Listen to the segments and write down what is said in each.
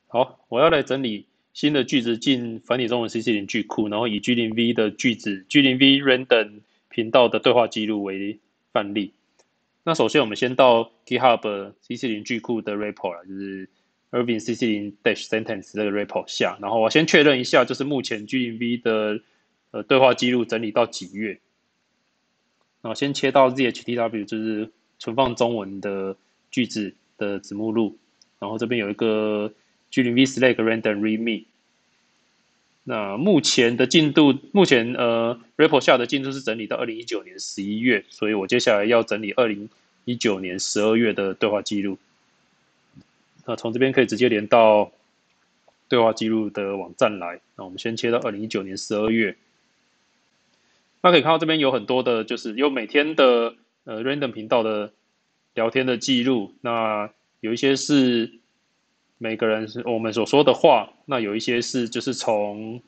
好，我要来整理新的句子进繁体中文 CC0句库，然后以 G0V 的句子 G0V Random 频道的对话记录为范例。那首先我们先到 GitHub CC0句库的 repo 啦，就是 Irving CC0 sentence 这个 repo 下，然后我先确认一下，就是目前 G0V 的对话记录整理到几月。然后先切到 ZHTW， 就是存放中文的句子的子目录，然后这边有一个 G0V Slack Random README。那目前的进度，目前report 下的进度是整理到2019年11月，所以我接下来要整理2019年12月的对话记录。那从这边可以直接连到对话记录的网站来。那我们先切到2019年12月。那可以看到这边有很多的，就是有每天的random 频道的聊天的记录。那有一些是每个人是我们所说的话，那有一些是就是从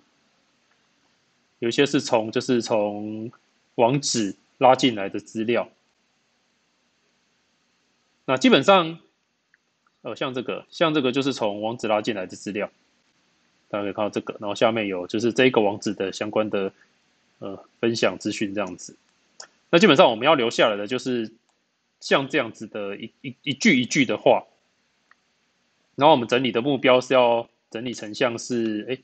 网址拉进来的资料。那基本上像这个就是从网址拉进来的资料，大家可以看到这个，然后下面有就是这一个网址的相关的分享资讯这样子。那基本上我们要留下来的就是像这样子的一句一句的话，然后我们整理的目标是要整理成像是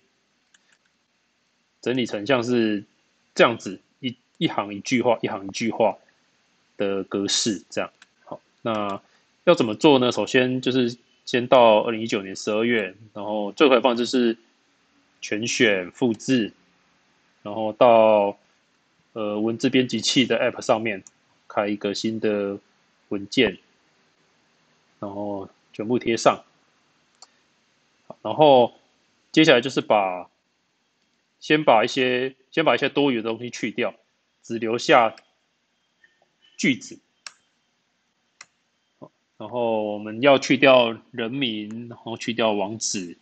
这样子一行一句话一行一句话的格式这样。好，那要怎么做呢？首先就是先到2019年12月，然后最快方式是全选复制，然后到文字编辑器的 App 上面开一个新的文件，然后全部贴上。然后接下来就是先把一些多余的东西去掉，只留下句子。然后我们要去掉人名，然后去掉网址。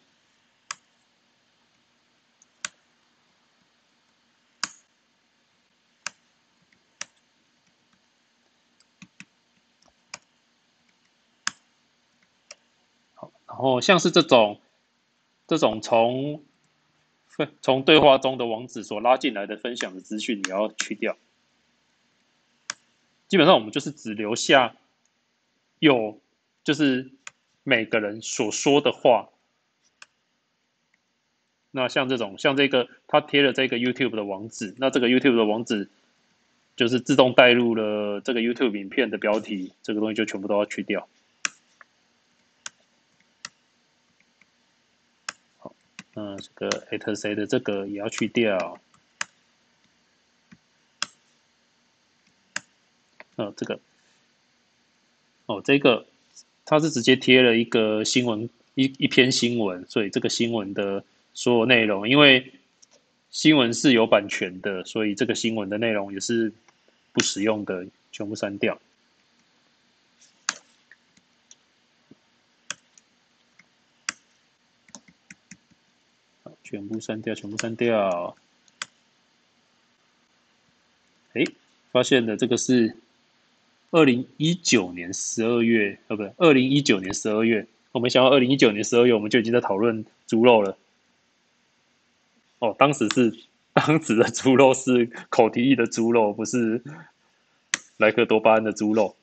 然后像是这种从对话中的网址所拉进来的分享的资讯，也要去掉。基本上我们就是只留下就是每个人所说的话。那像这个，他贴了这个 YouTube 的网址，那这个 YouTube 的网址就是自动带入了这个 YouTube 影片的标题，这个东西就全部都要去掉。好，那这个 at 谁的这个也要去掉。这个这个它是直接贴了一个新闻一篇新闻，所以这个新闻的所有内容，因为新闻是有版权的，所以这个新闻的内容也是不实用的，全部删掉。全部删掉，全部删掉。哎，发现了这个是2019年12月，不对，2019年12月。我没想到2019年12月我们就已经在讨论猪肉了。哦，当时的猪肉是口蹄疫的猪肉，不是莱克多巴胺的猪肉。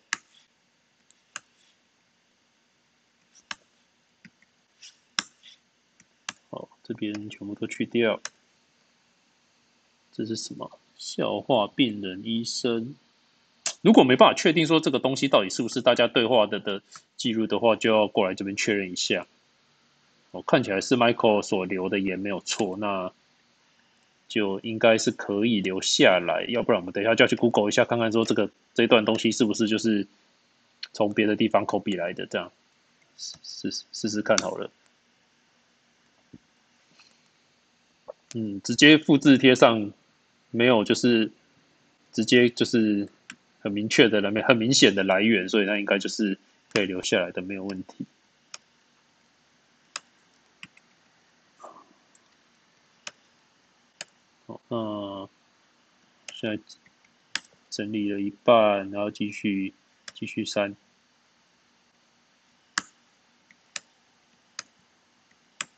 好，这边全部都去掉。这是什么？笑话病人医生。如果没办法确定说这个东西到底是不是大家对话的记录的话，就要过来这边确认一下。看起来是 Michael 所留的也没有错，那就应该是可以留下来。要不然我们等一下就要去 Google 一下，看看说这一段东西是不是就是从别的地方 copy 来的，这样试试看好了。直接复制贴上，没有就是直接就是很明确的很明显的来源，所以那应该就是可以留下来的，没有问题。好，那现在整理了一半，然后继续删。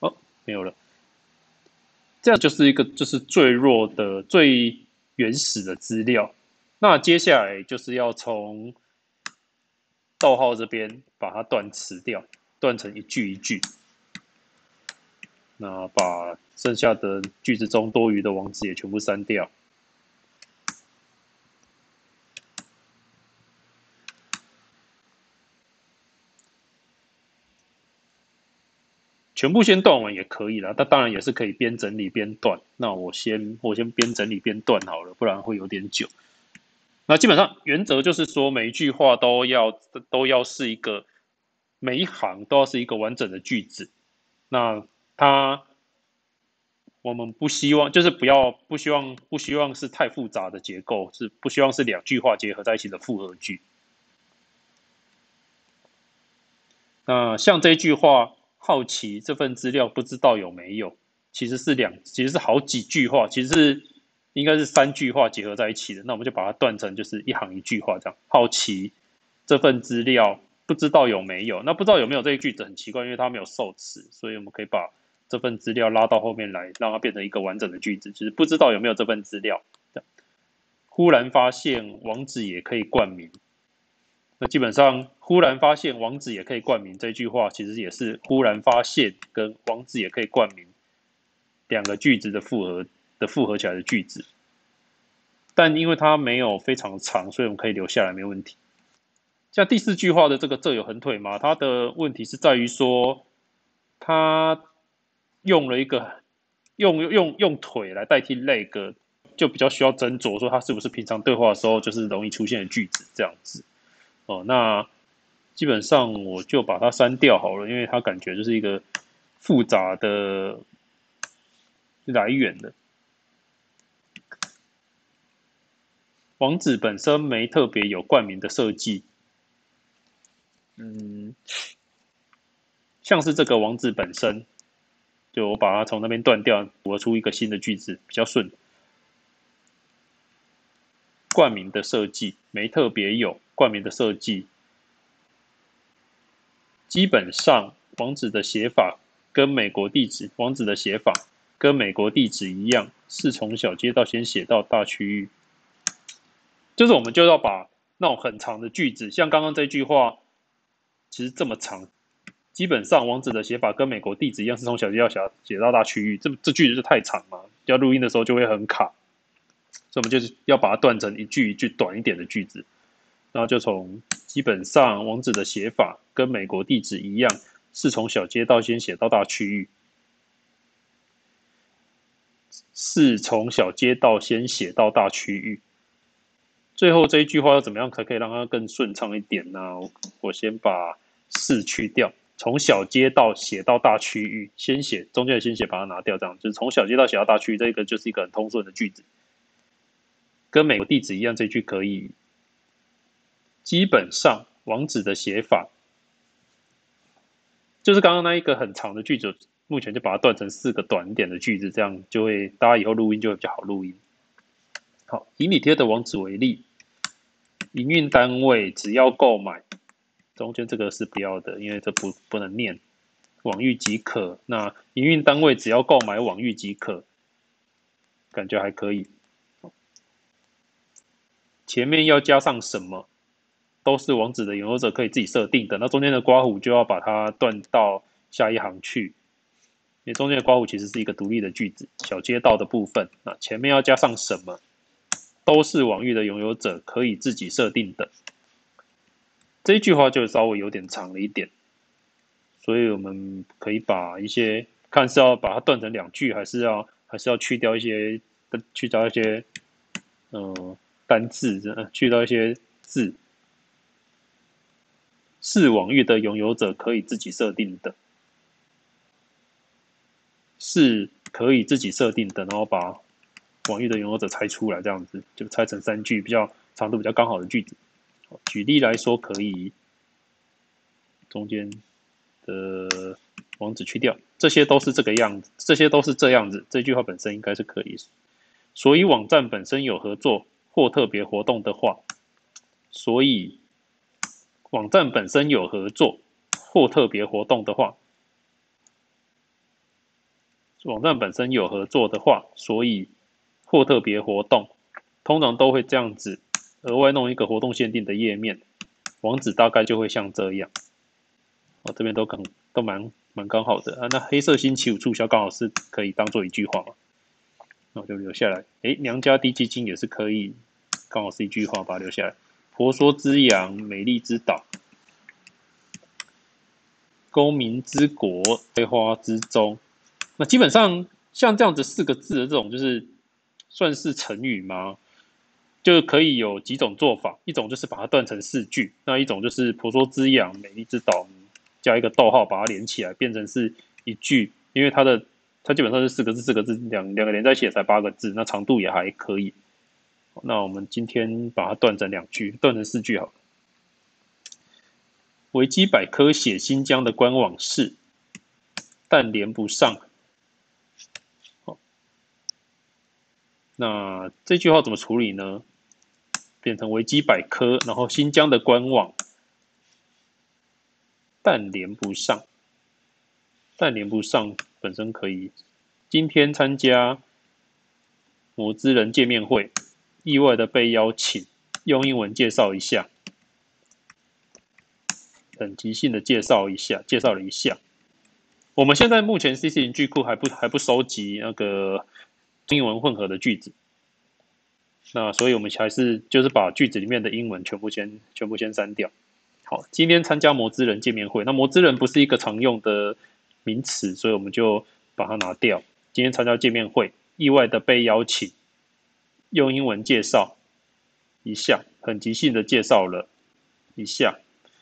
没有了。这样就是一个就是最弱的、最原始的资料。那接下来就是要从逗号这边把它断词掉，断成一句一句。那把剩下的句子中多余的网址也全部删掉。全部先断完也可以啦，但当然也是可以边整理边断。那我先边整理边断好了，不然会有点久。那基本上原则就是说，每一句话都要是一个每一行都要是一个完整的句子。那我们不希望就是不希望是太复杂的结构，是不希望是两句话结合在一起的复合句。那像这句话，好奇这份资料不知道有没有，其实是好几句话，其实是应该是3句话结合在一起的。那我们就把它断成就是一行一句话这样。好奇这份资料不知道有没有，那不知道有没有这一句子很奇怪，因为它没有受词，所以我们可以把这份资料拉到后面来，让它变成一个完整的句子，就是不知道有没有这份资料。忽然发现网址也可以冠名。那基本上，忽然发现网址也可以冠名这句话，其实也是忽然发现跟网址也可以冠名两个句子的复合起来的句子。但因为它没有非常长，所以我们可以留下来没问题。像第4句话的这有横腿吗？它的问题是在于说，它用了一个用腿来代替 leg， 就比较需要斟酌说它是不是平常对话的时候就是容易出现的句子这样子。那基本上我就把它删掉好了，因为它感觉就是一个复杂的来源的。网址本身没特别有冠名的设计，像是这个网址本身，就我把它从那边断掉，补出一个新的句子，比较顺。冠名的设计没特别有冠名的设计，基本上网址的写法跟美国地址网址的写法跟美国地址一样，是从小街道先写到大区域。就是我们就要把那种很长的句子，像刚刚这句话，其实这么长，基本上网址的写法跟美国地址一样，是从小街道写到大区域。这句子就太长嘛，要录音的时候就会很卡，所以我们就是要把它断成一句一句短一点的句子。然后就从基本上网址的写法跟美国地址一样，是从小街道先写到大区域，是从小街道先写到大区域。最后这一句话要怎么样才可以让它更顺畅一点呢？我先把是去掉，从小街道写到大区域，先写中间的先写把它拿掉，这样就是从小街道写到大区域，这个就是一个很通顺的句子。跟美国地址一样，这句可以。基本上网址的写法就是刚刚那一个很长的句子，目前就把它断成4个短一点的句子，这样就会大家以后录音就会比较好录音。好，以你贴的网址为例，营运单位只要购买，中间这个是不要的，因为这不能念。网域即可，那营运单位只要购买网域即可，感觉还可以。前面要加上什么？都是网址的拥有者可以自己设定的，那中间的括弧就要把它断到下一行去，因为中间的括弧其实是一个独立的句子。小街道的部分，那前面要加上什么？都是网域的拥有者可以自己设定的。这一句话就稍微有点长了一点，所以我们可以把一些看是要把它断成2句，还是要去掉一些单字，去掉一些字。是网域的拥有者可以自己设定的，是可以自己设定的，然后把网域的拥有者拆出来，这样子就拆成3句比较长度比较刚好的句子。举例来说，可以中间的网址去掉，这些都是这个样子，这些都是这样子，这句话本身应该是可以。所以网站本身有合作或特别活动的话，所以网站本身有合作或特别活动的话， 网站本身有合作的话，所以或特别活动，通常都会这样子，额外弄一个活动限定的页面，网址大概就会像这样。这边都蛮刚好的啊。那黑色星期五促销刚好是可以当做一句话嘛，那我就留下来。娘家低基金也是可以，刚好是一句话，把它留下来。婆娑之洋，美丽之岛，公民之国，飞花之中。那基本上像这样子4个字的这种，就是算是成语吗？就可以有几种做法，一种就是把它断成4句，那一种就是婆娑之洋，美丽之岛，加一个逗号把它连起来，变成是一句，因为它基本上是4个字，4个字，两个连在一起也才8个字，那长度也还可以。那我们今天把它断成2句，断成4句好了。维基百科写新疆的官网是，但连不上。那这句话怎么处理呢？变成维基百科，然后新疆的官网，但连不上。但连不上本身可以。今天参加某资人见面会，意外的被邀请，用英文介绍一下，很即兴的介绍了一下。我们现在目前 CC0 句库还不收集那个英文混合的句子，那所以我们还是就是把句子里面的英文全部先删掉。好，今天参加摩资人见面会，那摩资人不是一个常用的名词，所以我们就把它拿掉。今天参加见面会，意外的被邀请，用英文介绍一下，很即兴的介绍了一下。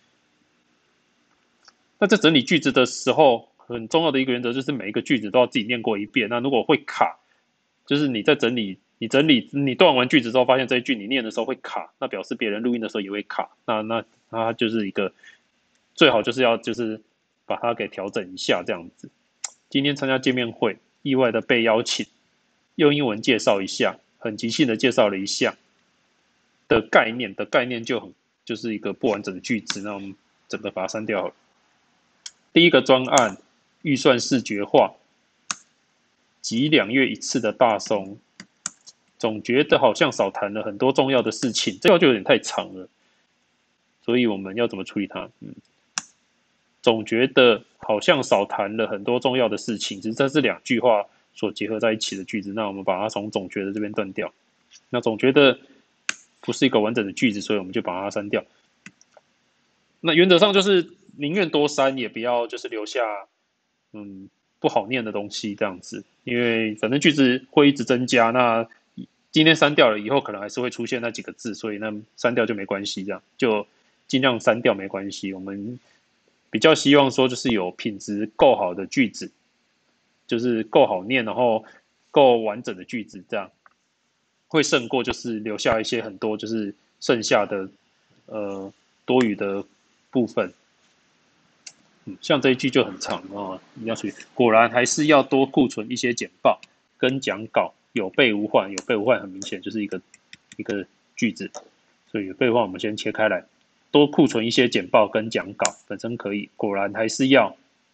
那在整理句子的时候，很重要的一个原则就是每一个句子都要自己念过一遍。那如果会卡，就是你在整理你断完句子之后，发现这一句你念的时候会卡，那表示别人录音的时候也会卡。那它就是一个最好就是要把它给调整一下这样子。今天参加见面会，意外的被邀请，用英文介绍一下，很即兴的介绍了一下的概念就是一个不完整的句子，那我们整个把它删掉了。第一个专案预算视觉化，即2月1次的大松，总觉得好像少谈了很多重要的事情，这句话就有点太长了，所以我们要怎么处理它？总觉得好像少谈了很多重要的事情，其实这是2句话所结合在一起的句子，那我们把它从总觉得这边断掉。那总觉得不是一个完整的句子，所以我们就把它删掉。那原则上就是宁愿多删，也不要就是留下不好念的东西这样子，因为反正句子会一直增加，那今天删掉了，以后可能还是会出现那几个字，所以那删掉就没关系，这样就尽量删掉没关系。我们比较希望说就是有品质够好的句子，就是够好念，然后够完整的句子，这样会胜过就是留下一些很多就是剩下的多余的部分。像这一句就很长啊，你要注意，果然还是要多库存一些简报跟讲稿，有备无患。有备无患很明显就是一个句子，所以有备无患我们先切开来，多库存一些简报跟讲稿本身可以，果然还是要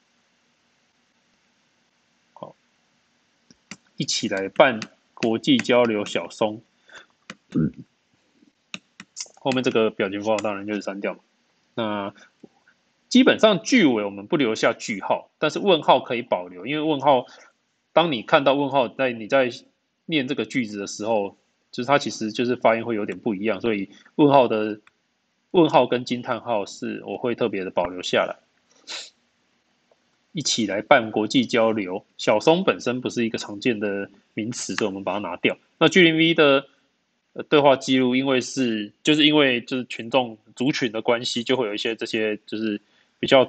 好一起来办国际交流小松。后面这个表情符号当然就是删掉嘛。那基本上句尾我们不留下句号，但是问号可以保留，因为问号，当你看到问号你在念这个句子的时候，就是它其实就是发音会有点不一样，所以问号跟惊叹号是我会特别的保留下来。一起来办国际交流，小松本身不是一个常见的名词，所以我们把它拿掉。那 G0V 的对话记录，因为就是群众族群的关系，就会有一些这些就是比较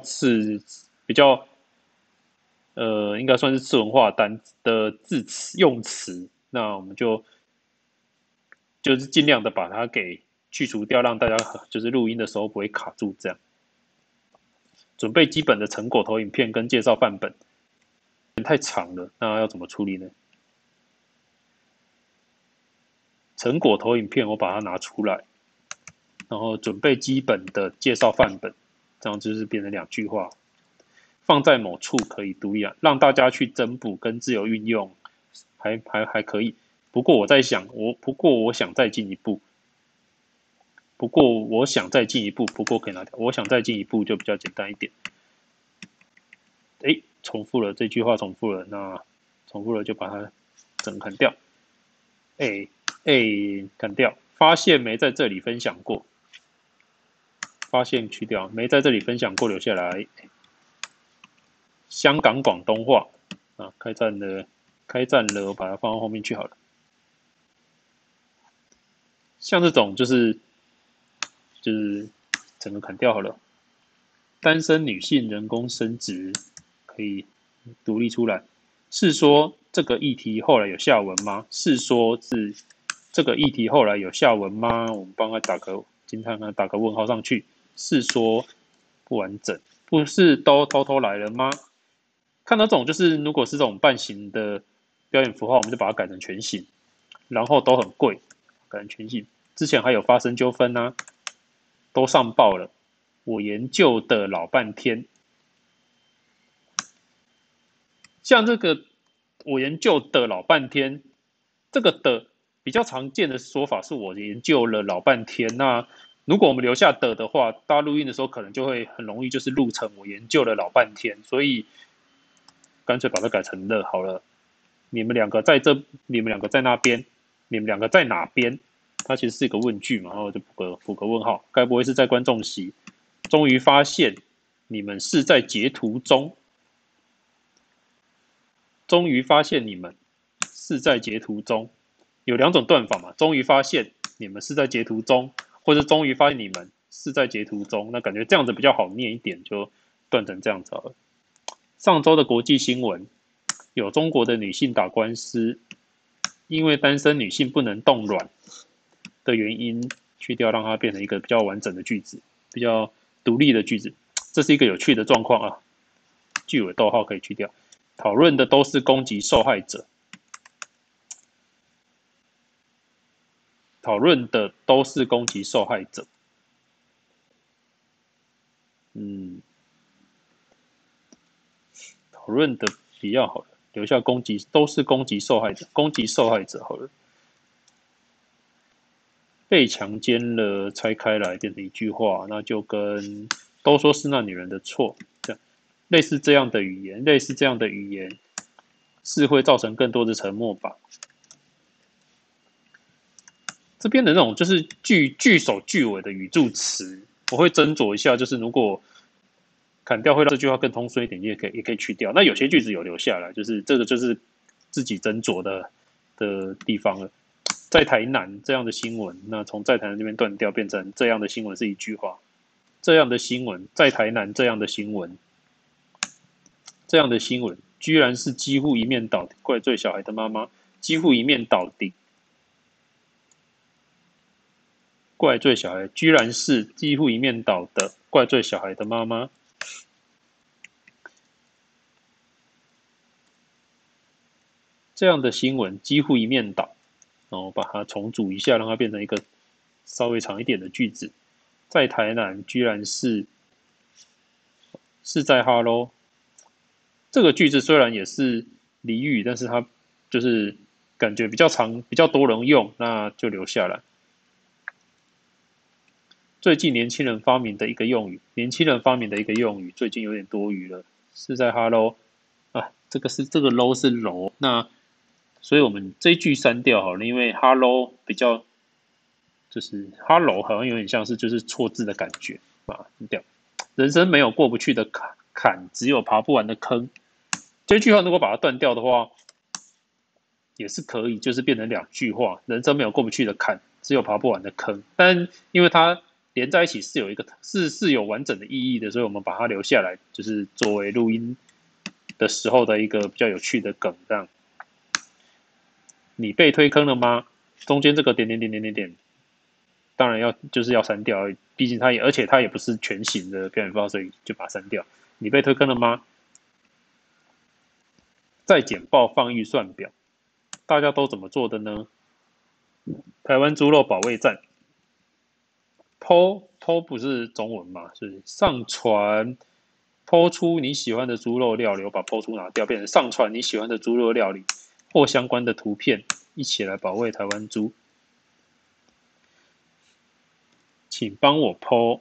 应该算是次文化单的字词用词，那我们就是尽量的把它给去除掉，让大家就是录音的时候不会卡住这样。准备基本的成果投影片跟介绍范本，太长了，那要怎么处理呢？成果投影片我把它拿出来，然后准备基本的介绍范本，这样就是变成2句话。 放在某处可以独立啊，让大家去增补跟自由运用，还可以。不过我在想，我想再进一步，不过我想再进一步，不过可以拿掉。我想再进一步就比较简单一点。诶，重复了这句话，重复了，那重复了就把它整砍掉。诶诶，砍掉。发现没在这里分享过，发现去掉，没在这里分享过，留下来。香港广东话啊，开战了，我把它放到后面去好了。像这种就是整个砍掉好了。单身女性人工生殖可以独立出来。是说这个议题后来有下文吗？是说是这个议题后来有下文吗？我们帮他打个惊叹号，打个问号上去。是说不完整，不是都偷偷来了吗？看到这种就是如果是这种半形的标点符号，我们就把它改成全形，然后都很贵，改成全形。之前还有发生纠纷啊，都上报了。我研究的老半天，像这个我研究的老半天，这个的比较常见的说法是我研究了老半天。那如果我们留下的话，大家录音的时候可能就会很容易就是录成我研究了老半天，所以干脆把它改成了好了。你们两个在这，你们两个在那边，你们两个在哪边？它其实是一个问句嘛，然后就补个问号，该不会是在观众席？终于发现你们是在截图中，终于发现你们是在截图中，有两种断法嘛，终于发现你们是在截图中，或者终于发现你们是在截图中，那感觉这样子比较好念一点，就断成这样子好了。上周的国际新闻有中国的女性打官司，因为单身女性不能冻卵的原因，去掉让它变成一个比较完整的句子，比较独立的句子，这是一个有趣的状况啊。句尾逗号可以去掉。讨论的都是攻击受害者，讨论的都是攻击受害者。讨论的比较好了，留下攻击都是攻击受害者，攻击受害者好了。被强奸了拆开来变成一句话，那就跟都说是那女人的错，这样类似这样的语言，类似这样的语言是会造成更多的沉默吧。这边的那种就是句首句尾的语助词，我会斟酌一下，就是如果砍掉会让这句话更通顺一点，也可以去掉。那有些句子有留下来，就是这个就是自己斟酌的地方了。在台南这样的新闻，那从在台南这边断掉，变成这样的新闻是一句话。这样的新闻，在台南这样的新闻，这样的新闻，居然是几乎一面倒怪罪小孩的妈妈，几乎一面倒地怪罪小孩，居然是几乎一面倒的怪罪小孩的妈妈。这样的新闻几乎一面倒，然后把它重组一下，让它变成一个稍微长一点的句子。在台南居然是在哈喽。这个句子虽然也是俚语，但是它就是感觉比较长，比较多人用，那就留下来。最近年轻人发明的一个用语，年轻人发明的一个用语，最近有点多余了，是在哈喽啊，这个 low 是柔，那所以我们这一句删掉好了，因为 hello 比较就是 hello 好像有点像是就是错字的感觉，把它删掉。人生没有过不去的坎，只有爬不完的坑。这句话如果把它断掉的话，也是可以，就是变成两句话：人生没有过不去的坎，只有爬不完的坑。但因为它连在一起是有一个是有完整的意义的，所以我们把它留下来，就是作为录音的时候的一个比较有趣的梗。这样，你被推坑了吗？中间这个点点点点点点，当然就是要删掉，毕竟而且它也不是全形的标点符号，所以就把它删掉。你被推坑了吗？在简报放预算表，大家都怎么做的呢？台湾猪肉保卫战，偷不是中文嘛？所以上传抛出你喜欢的猪肉料理，我把抛出拿掉，变成上传你喜欢的猪肉料理或相关的图片，一起来保卫台湾猪。请帮我抛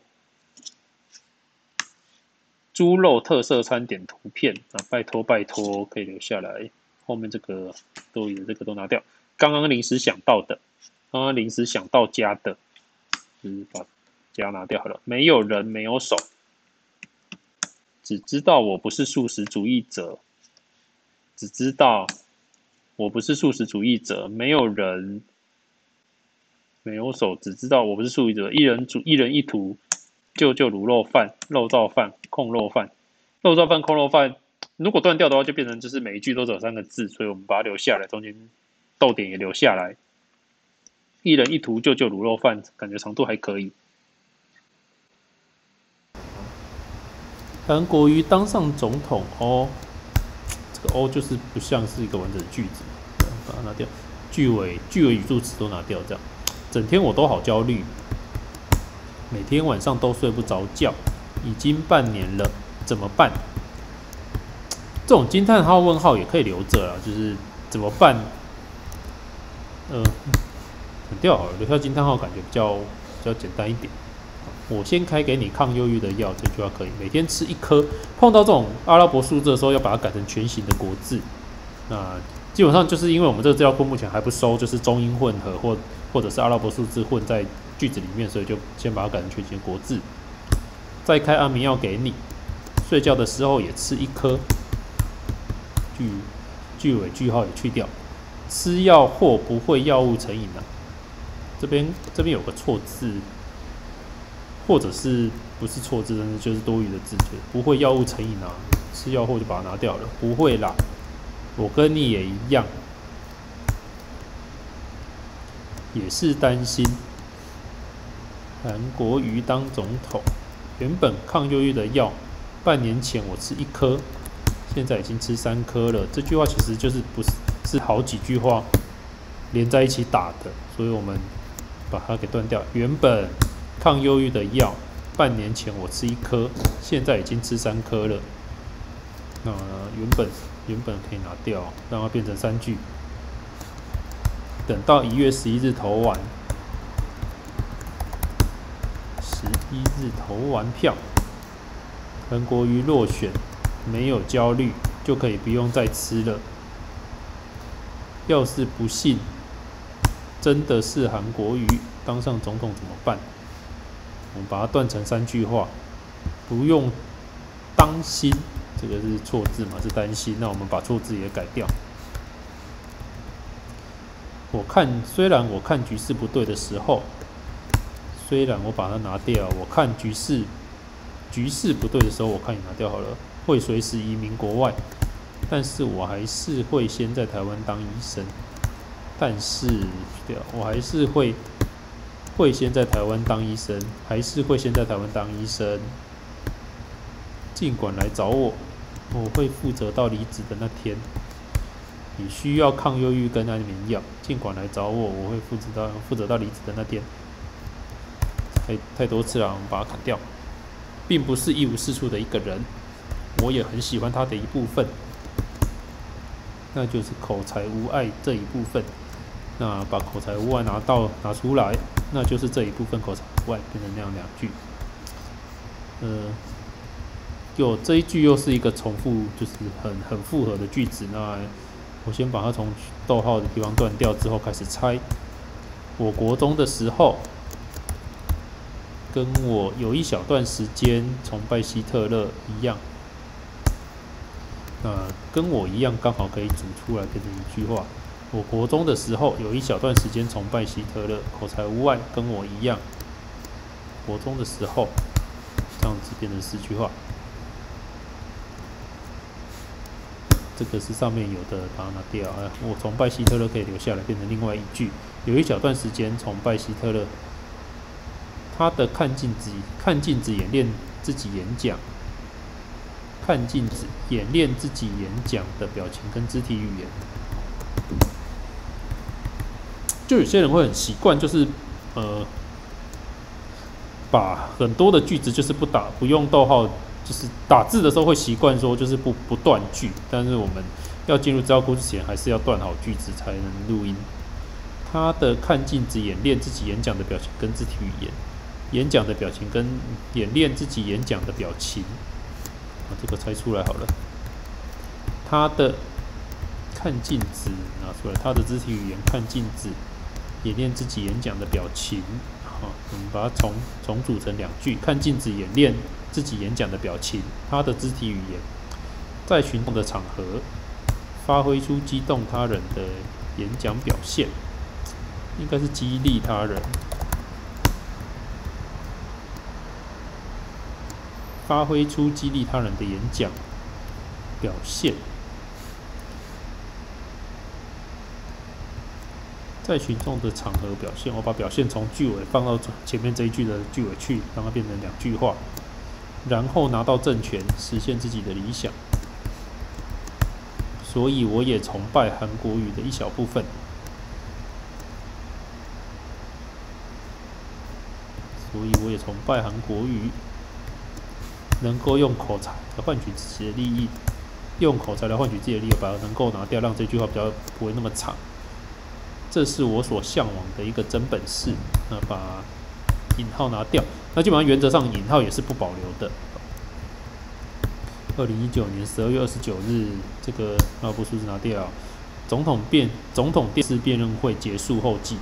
猪肉特色餐点图片啊，拜托拜托，可以留下来。后面这个多余的这个都拿掉。刚刚临时想到加的，就是把加拿掉好了。没有人，没有手，只知道我不是素食主义者，只知道我不是素食主义者，没有人，没有手，只知道我不是素食者。一人一图，救卤肉饭、肉燥饭、控肉饭、肉燥饭、控肉饭。如果断掉的话，就变成就是每一句都只有3个字，所以我们把它留下来，中间逗点也留下来。一人一图，救卤肉饭，感觉长度还可以。 韩国瑜当上总统哦，这个哦就是不像是一个完整的句子，把它拿掉，句尾语助词都拿掉，这样。整天我都好焦虑，每天晚上都睡不着觉，已经半年了，怎么办？这种惊叹号问号也可以留着啦，就是怎么办？很掉好了，留下惊叹号感觉比较简单一点。我先开给你抗忧郁的药，这句话可以。每天吃1颗，碰到这种阿拉伯数字的时候，要把它改成全形的国字。那基本上就是因为我们这个资料库目前还不收，就是中英混合或者是阿拉伯数字混在句子里面，所以就先把它改成全形的国字。再开安眠药给你，睡觉的时候也吃1颗。句尾句号也去掉。吃药或不会药物成瘾啊。这边有个错字，或者是不是错字，但是就是多余的字，不会药物成瘾啊。吃药后就把它拿掉了，不会啦，我跟你也一样，也是担心韩国瑜当总统。原本抗忧郁的药，半年前我吃1颗，现在已经吃3颗了。这句话其实就是不是好几句话连在一起打的，所以我们把它给断掉。原本抗忧郁的药，半年前我吃1颗，现在已经吃3颗了。那原本可以拿掉，让它变成3句。等到1月11日投完，11日投完票，韩国瑜落选，没有焦虑，就可以不用再吃了。要是不幸真的是韩国瑜当上总统怎么办？我们把它断成3句话，不用当心，这个是错字嘛，是担心。那我们把错字也改掉。虽然我看局势不对的时候，虽然我把它拿掉，我看局势不对的时候，我看也拿掉好了，会随时移民国外，但是我还是会先在台湾当医生。但是我还是会先在台湾当医生，还是会先在台湾当医生。尽管来找我，我会负责到离职的那天。你需要抗忧郁跟安眠药，尽管来找我，我会负责到离职的那天。太多次了，我们把它砍掉。并不是一无是处的一个人，我也很喜欢他的一部分，那就是口才无碍这一部分。那把口才无碍拿出来，那就是这一部分口才无碍，变成那样2句。这一句又是一个重复，就是很复合的句子。那我先把它从逗号的地方断掉，之后开始猜。我国中的时候，跟我有一小段时间崇拜希特勒一样，那跟我一样刚好可以组出来变成1句话。我国中的时候有一小段时间崇拜希特勒，口才无碍，跟我一样。国中的时候，这样子变成4句话。这个是上面有的，把它拿掉。我崇拜希特勒可以留下来，变成另外1句。有一小段时间崇拜希特勒，他的看镜子演练自己演讲，看镜子演练自己演讲的表情跟肢体语言。就有些人会很习惯，就是把很多的句子就是不用逗号就是打字的时候会习惯说就是不断句，但是我们要进入资料库之前，还是要断好句子才能录音。他的看镜子演练自己演讲的表情跟肢体语言，演讲的表情跟演练自己演讲的表情，这个猜出来好了。他的看镜子拿出来，他的肢体语言看镜子演练自己演讲的表情。好，我们把它重组成2句：看镜子演练自己演讲的表情，他的肢体语言，在群众的场合发挥出激动他人的演讲表现，应该是激励他人，发挥出激励他人的演讲表现。在群众的场合表现，我把表现从句尾放到前面这一句的句尾去，让它变成2句话，然后拿到政权，实现自己的理想。所以我也崇拜韩国语的一小部分。所以我也崇拜韩国语，能够用口才来换取自己的利益，用口才来换取自己的利益，把它能够拿掉，让这句话比较不会那么长。这是我所向往的一个真本事。那把引号拿掉，那基本上原则上引号也是不保留的。2019年12月29日，这个那部数字拿掉。总统电视辩论会结束后记，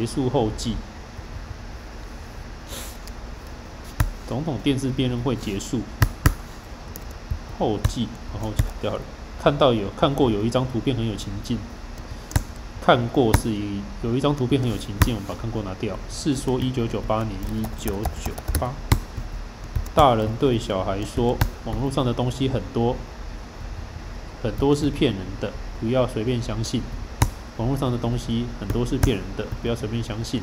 总统电视辩论会结束后记，然后砍掉了。看过有一张图片很有情境。看过是有一张图片很有情境，我们把看过拿掉。是说1998年1998，大人对小孩说，网络上的东西很多是骗人的，不要随便相信。网络上的东西很多是骗人的，不要随便相信。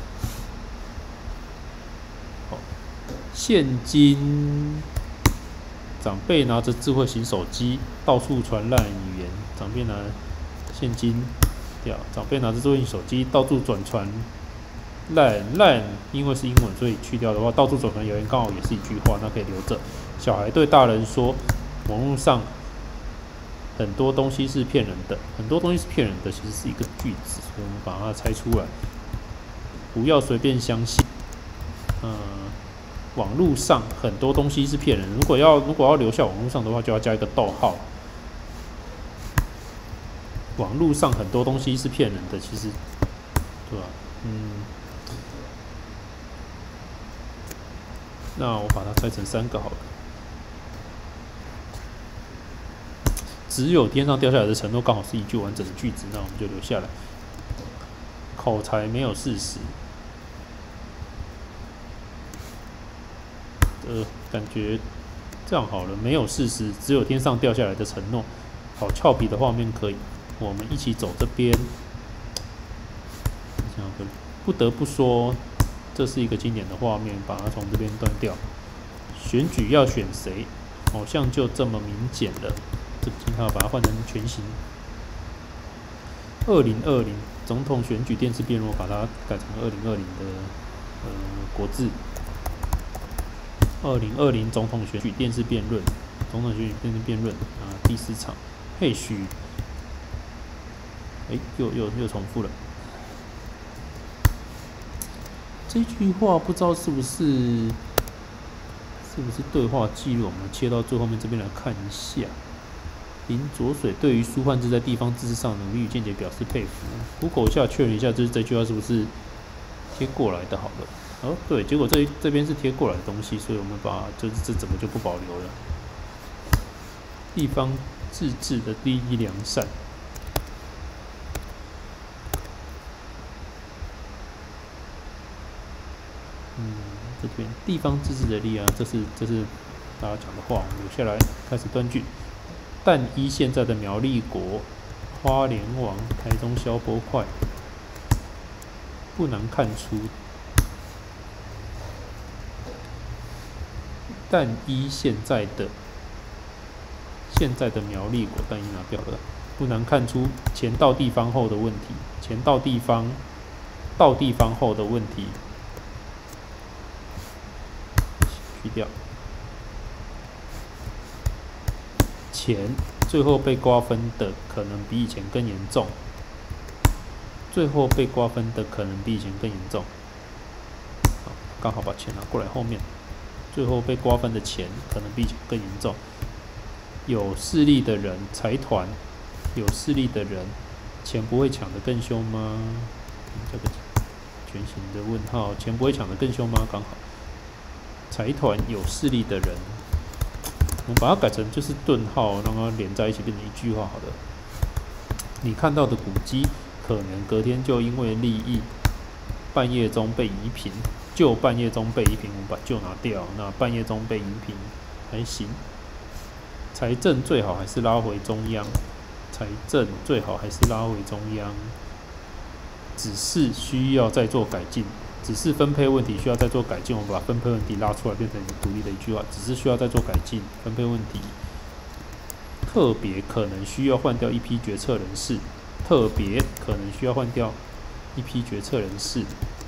好，现今长辈拿着智慧型手机到处传烂语言，长辈拿现今。长辈拿着智慧型手机到处转传烂，因为是英文，所以去掉的话，到处转传谣言刚好也是一句话，那可以留着。小孩对大人说，网络上很多东西是骗人的，很多东西是骗人的，其实是一个句子，所以我们把它拆出来，不要随便相信。网络上很多东西是骗人，如果要留下网络上的话，就要加一个逗号。网络上很多东西是骗人的，其实，对吧？那我把它拆成3个好了。只有天上掉下来的承诺刚好是一句完整的句子，那我们就留下来。口才没有事实，感觉这样好了，没有事实，只有天上掉下来的承诺，好俏皮的画面可以。我们一起走这边，不得不说，这是一个经典的画面，把它从这边断掉。选举要选谁，好像就这么明显了。这个信号把它换成全形。2020总统选举电视辩论，把它改成2020的国字。2020总统选举电视辩论，第4场，配许。又重复了。这句话不知道是不是对话记录？我们切到最后面这边来看一下。林左水对于苏焕智在地方自治上努力与见解表示佩服。Google 一下确认一下，这句话是不是贴过来的？好了，对，结果这边是贴过来的东西，所以我们把这整个就不保留了。地方自治的利益良善。这边地方自治的力量，这是大家讲的话，我们留下来开始断句。但依现在的苗栗国、花莲王、台中消波块，不难看出。但依现在的苗栗国，但依拿掉了，不难看出前到地方后的问题，到地方后的问题。去掉。 钱最后被瓜分的可能比以前更严重。最后被瓜分的可能比以前更严重。刚好把钱拿过来后面。最后被瓜分的钱可能比以前更严重。有势力的人，财团，有势力的人，钱不会抢得更凶吗？这个全形的问号，钱不会抢得更凶吗？刚好。财团有势力的人，我们把它改成就是顿号，让它连在一起变成一句话好了。你看到的古迹，可能隔天就因为利益，半夜中被移平。就半夜中被移平，我们把就拿掉。那半夜中被移平还行。财政最好还是拉回中央，财政最好还是拉回中央。只是需要再做改进，只是分配问题需要再做改进。我们把分配问题拉出来，变成独立的一句话，只是需要再做改进。分配问题，特别可能需要换掉一批决策人士，特别可能需要换掉一批决策人士。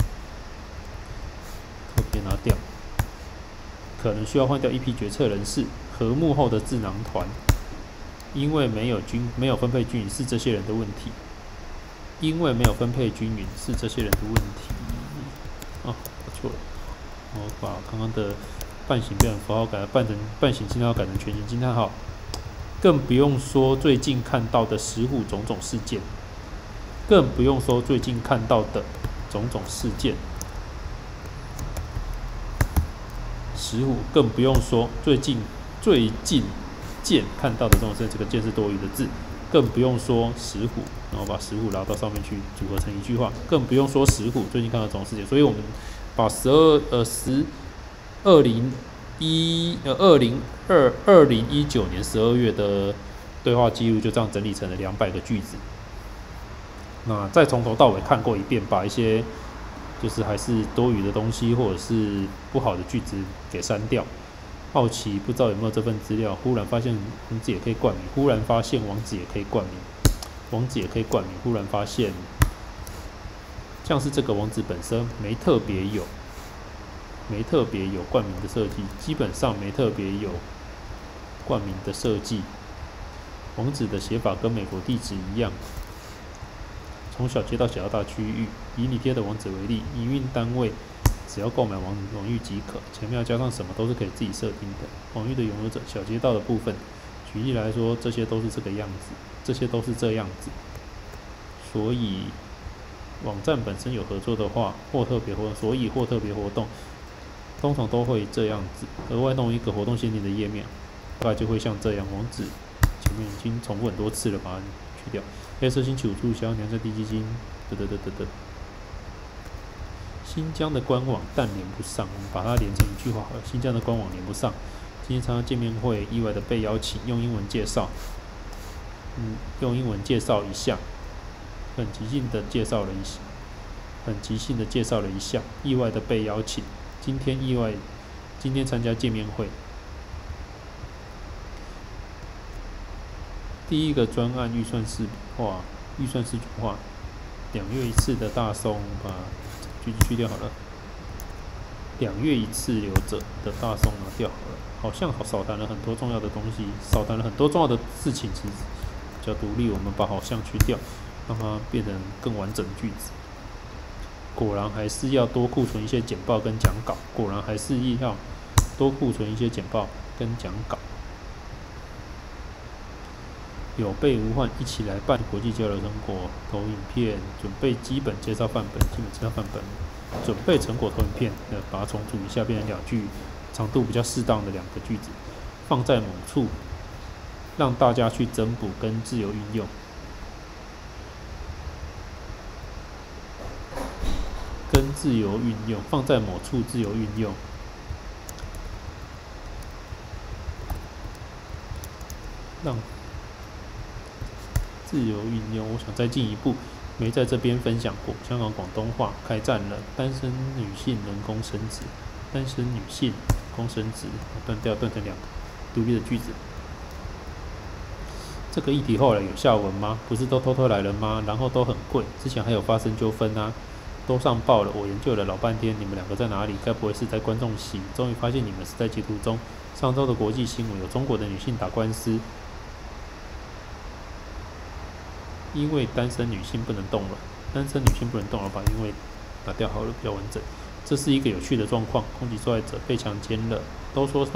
特别拿掉，可能需要换掉一批决策人士。和幕后的智囊团，因为没有分配均匀，是这些人的问题。因为没有分配均匀，是这些人的问题。哦，我错了，我把刚刚的半形标点符号改了，半形惊叹号改成全形惊叹号。更不用说最近看到的石虎种种事件，更不用说最近看到的种种事件。石虎更不用说最近见看到的这种事，这个见是多余的字，更不用说石虎，然后把石虎拉到上面去组合成一句话，更不用说石虎最近看到这种事情。所以我们把2019年12月的对话记录就这样整理成了200个句子。那再从头到尾看过一遍，把一些就是还是多余的东西或者是不好的句子给删掉。好奇不知道有没有这份资料，忽然发现名字也可以冠名，忽然发现网址也可以冠名，网址也可以冠名，忽然发现像是这个网址本身没特别有冠名的设计，基本上没特别有冠名的设计。网址的写法跟美国地址一样，从小街到小到大区域，以你贴的网址为例，营运单位只要购买网域即可，前面要加上什么都是可以自己设定的。网域的拥有者，小街道的部分，举例来说，这些都是这个样子，这些都是这样子。所以网站本身有合作的话，或特别活动，所以或特别活动，通常都会这样子。额外弄一个活动限定的页面，大概就会像这样。网址前面已经重复很多次了，把它去掉。黑色星期五促销，娘在地基金，新疆的官网但连不上，我们把它连成一句话好了。新疆的官网连不上。今天参加见面会，意外的被邀请，用英文介绍。用英文介绍一下，很即兴的介绍了一下，意外的被邀请。今天参加见面会。第一个专案预算视觉化，2月一次的大松，把句子去掉好了。2月一次留着的大松拿掉好了，好像少谈了很多重要的东西，少谈了很多重要的事情，其实比较独立。我们把好像去掉，让它变成更完整的句子。果然还是要多库存一些简报跟讲稿，有备无患，一起来办国际交流成果投影片，准备基本介绍范本，准备成果投影片，把它重组一下，变成2句，长度比较适当的2个句子，放在某处，让大家去增补跟自由运用。放在某处自由运用。让自由运用，我想再进一步，没在这边分享过。香港广东话开战了，单身女性人工生殖，断成2个独立的句子。这个议题后来有下文吗？不是都偷偷来了吗？然后都很贵，之前还有发生纠纷啊，都上报了。我研究了老半天，你们2个在哪里？该不会是在观众席？终于发现你们是在截图中。上周的国际新闻有中国的女性打官司， 因为单身女性不能冻卵，单身女性不能冻卵，把因为拿掉好了，比较完整。这是一个有趣的状况，攻击受害者被强奸了，就说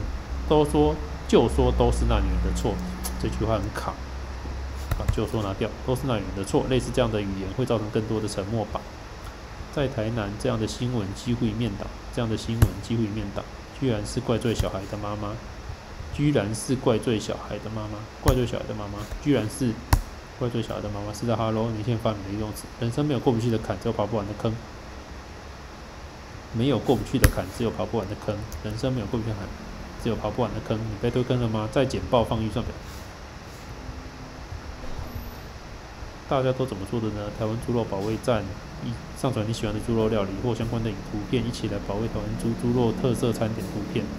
都是那女人的错，这句话很卡，把就说拿掉，都是那女人的错，类似这样的语言会造成更多的沉默吧。在台南，这样的新闻几乎一面倒，居然是怪罪小孩的妈妈，怪罪小孩的妈妈，是的哈喽，你现在发明的用词，人生没有过不去的坎，只有爬不完的坑。人生没有过不去的坎，只有爬不完的坑。你被推坑了吗？再简报放预算表。大家都怎么做的呢？台湾猪肉保卫战，上传你喜欢的猪肉料理或相关的图片，一起来保卫台湾猪肉特色餐点图片。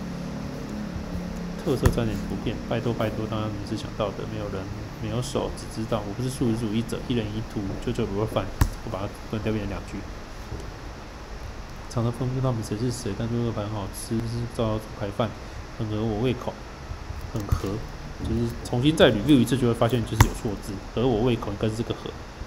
拜托，当然你是想到的，没有人没有手，只知道我不是素食主义者，一人一图，就卤肉饭，我把它断掉变成2句。常常分不清他们谁是谁，但猪肉饭很好吃，是照样煮排饭，很合我胃口，就是重新再 review 一次，就会发现就是有错字，合我胃口应该是这个合。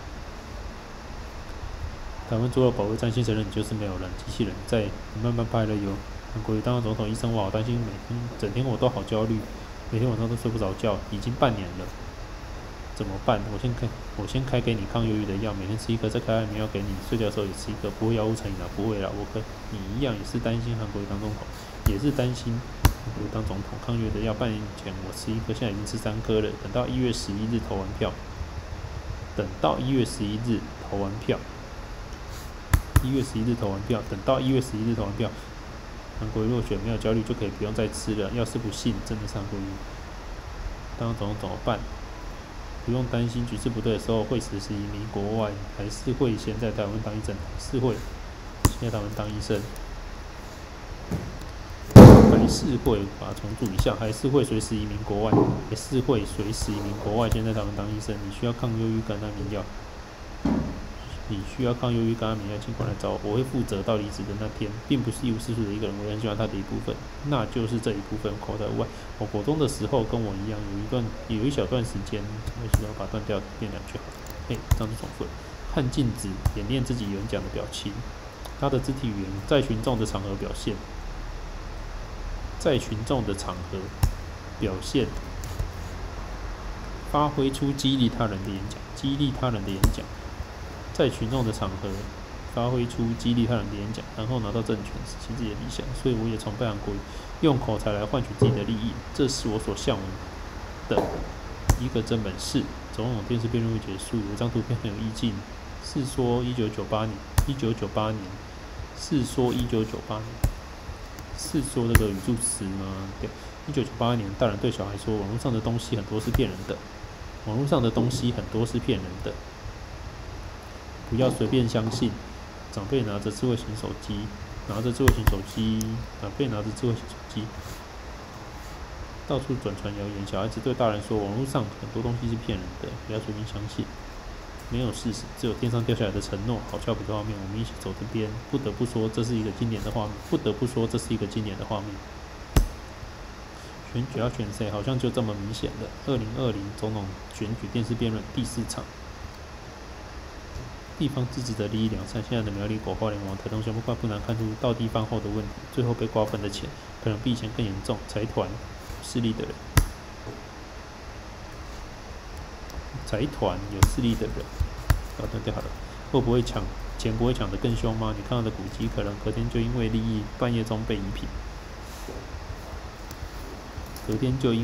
台湾猪肉保卫战，先承认你就是没有人，机器人在慢慢拍了油。韩国瑜当了总统，医生我好担心，整天我都好焦虑，每天晚上都睡不着觉，已经半年了，怎么办？我先开给你抗忧郁的药，每天吃1颗，再开安眠药给你，睡觉的时候也吃1颗，不会药物成瘾啦，不会啦，我跟你一样也是担心韩国瑜当总统，也是担心韩国瑜当总统，抗忧郁的药半年前我吃1颗，现在已经吃3颗了，等到1月11日投完票，等到1月11日投完票，韩国瑜落选没有焦虑就可以不用再吃了，要是不信，真的是韩国瑜当总统怎么办？不用担心局势不对的时候会实施移民国外，还是会先在台湾当医生，还是会把它重组一下，还是会随时移民国外，先在台湾当医生。你需要抗忧郁感安眠药，尽管来找我，我会负责到离职的那天，并不是一无是处的一个人，我很喜欢他的一部分，那就是这一部分口在外。我国中的时候跟我一样，有一小段时间，我喜欢把断掉变2句好了。这样就重复了。看镜子，演练自己演讲的表情，他的肢体语言在群众的场合表现，发挥出激励他人的演讲，在群众的场合发挥出激励他人的演讲，然后拿到政权，实现自己的理想。所以我也崇拜韩国瑜，用口才来换取自己的利益，这是我所向往的一个真本事。总统电视辩论会结束，有一张图片很有意境，是说1998年，是说这个语助词吗？对，1998年，大人对小孩说，网络上的东西很多是骗人的，不要随便相信。长辈拿着智慧型手机，到处转传谣言。小孩子对大人说，网络上很多东西是骗人的，不要随便相信，没有事实，只有天上掉下来的承诺。好俏皮的画面，我们一起走这边。不得不说，这是一个经典的画面。选举要选谁，好像就这么明显了。2020总统选举电视辩论第4场。地方自治的利益良善，现在的苗栗国花莲王台东宣布快不难看出到地方后的问题，最后被瓜分的钱可能比以前更严重。财团有势力的人，把它断掉好了。会不会钱不会抢得更凶吗？你看到的古迹可能隔天就因为利益半夜中被移平，半夜中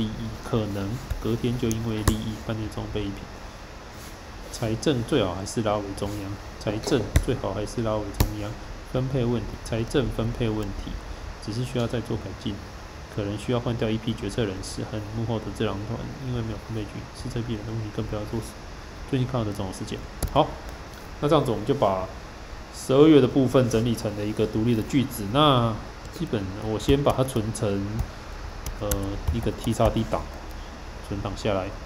被移平。财政最好还是拉回中央，分配问题，财政分配问题，只是需要再做改进，可能需要换掉一批决策人士和幕后的智囊团，因为没有分配局，是这批人的问题，更不要做事。最近看到的这种事件，好，那这样子我们就把12月的部分整理成了一个独立的句子。那基本我先把它存成一个 TXT 档，存档下来。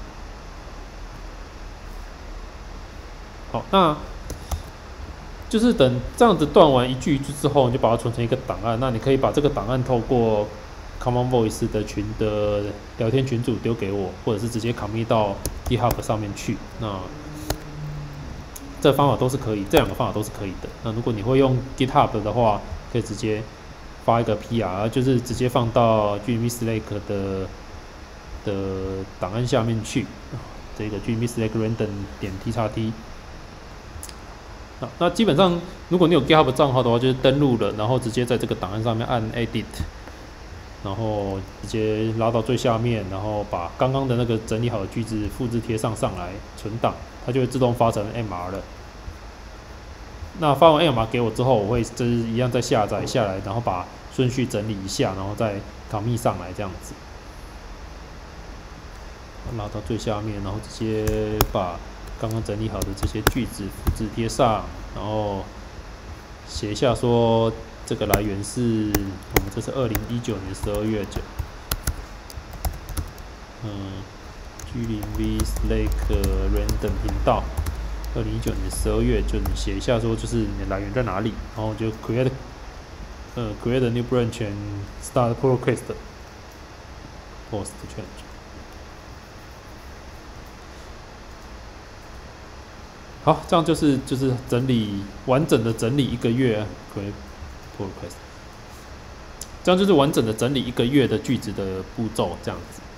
好，那就是等这样子断完一句之后，你就把它存成一个档案。那你可以把这个档案透过 Common Voice 的聊天群组丢给我，或者是直接 commit 到 GitHub 上面去。那这方法都是可以，这两个方法都是可以的。那如果你会用 GitHub 的话，可以直接发一个 PR， 就是直接放到 GDB Slack 的档案下面去。这个 GDB Slack random 点 txt。那基本上，如果你有 GitHub 账号的话，就是登录了，然后直接在这个档案上面按 Edit， 然后直接拉到最下面，然后把刚刚的那个整理好的句子复制贴上来，存档，它就会自动发成 MR 了。那发完 MR 给我之后，我会就是一样再下载下来，然后把顺序整理一下，然后再 commit 上来这样子，拉到最下面，然后直接把刚刚整理好的这些句子复制贴上，然后写一下说这个来源是我们这是2019年12月9，G0V Slack random 频道，2019年12月，就你写一下说就是你的来源在哪里，然后就 create a new branch and start pull request post change。好，这样就是整理完整的整理一个月 create pull request， 这样就是完整的整理一个月的句子的步骤这样子。